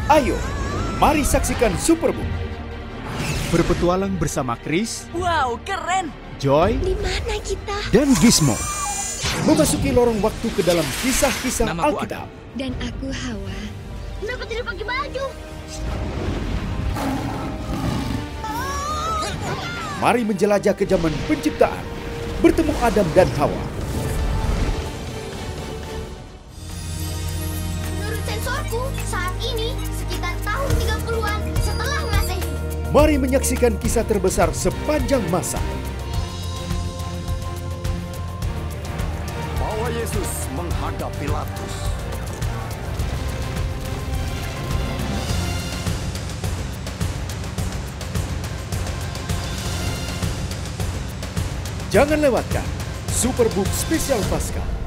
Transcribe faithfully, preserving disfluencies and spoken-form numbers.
Ayo, mari saksikan Superbook. Berpetualang bersama Chris, Wow, keren! Joy, Di mana kita? dan Gizmo. Memasuki lorong waktu ke dalam kisah-kisah Namaku Alkitab. Dan aku Hawa. Kenapa tidak pakai baju? Mari menjelajah ke zaman penciptaan. Bertemu Adam dan Hawa. Menurut sensorku, saat ini sekitar tahun tiga puluhan setelah Masehi. Mari menyaksikan kisah terbesar sepanjang masa. Bahwa Yesus menghadap Pilatus. Jangan lewatkan Superbook Spesial Paskah